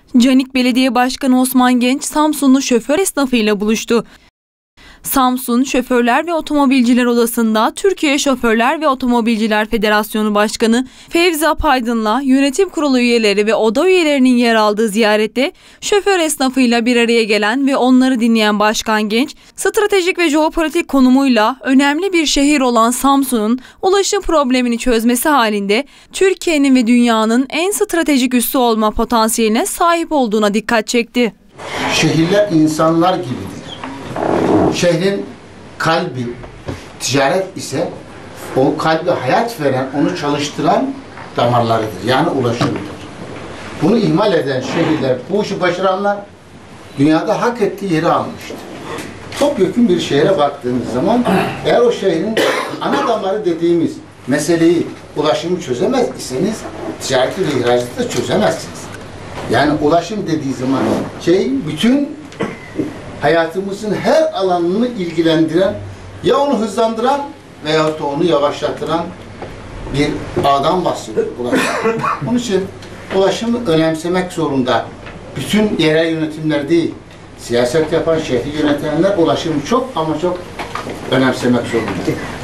Canik Belediye Başkanı Osman Genç, Samsunlu şoför esnafıyla buluştu. Samsun Şoförler ve Otomobilciler Odası'nda Türkiye Şoförler ve Otomobilciler Federasyonu Başkanı Fevzi Apaydın'la yönetim kurulu üyeleri ve oda üyelerinin yer aldığı ziyarette şoför esnafıyla bir araya gelen ve onları dinleyen Başkan Genç, stratejik ve jeopolitik konumuyla önemli bir şehir olan Samsun'un ulaşım problemini çözmesi halinde Türkiye'nin ve dünyanın en stratejik üssü olma potansiyeline sahip olduğuna dikkat çekti. Şehirler insanlar gibidir. Şehrin kalbi ticaret ise o kalbi hayat veren, onu çalıştıran damarlarıdır. Yani ulaşımdır. Bunu ihmal eden şehirler, bu işi başaranlar dünyada hak ettiği yeri almıştır. Topyekun bir şehre baktığınız zaman eğer o şehrin ana damarı dediğimiz meseleyi, ulaşımı çözemez iseniz ticareti ve ihracatı da çözemezsiniz. Yani ulaşım dediği zaman bütün hayatımızın her alanını ilgilendiren, ya onu hızlandıran veyahut da onu yavaşlatıran bir ağdan bahsediyor ulaşım. Onun için ulaşımı önemsemek zorunda. Bütün yerel yönetimler değil, siyaset yapan, şehri yönetenler ulaşımı çok ama çok önemsemek zorunda.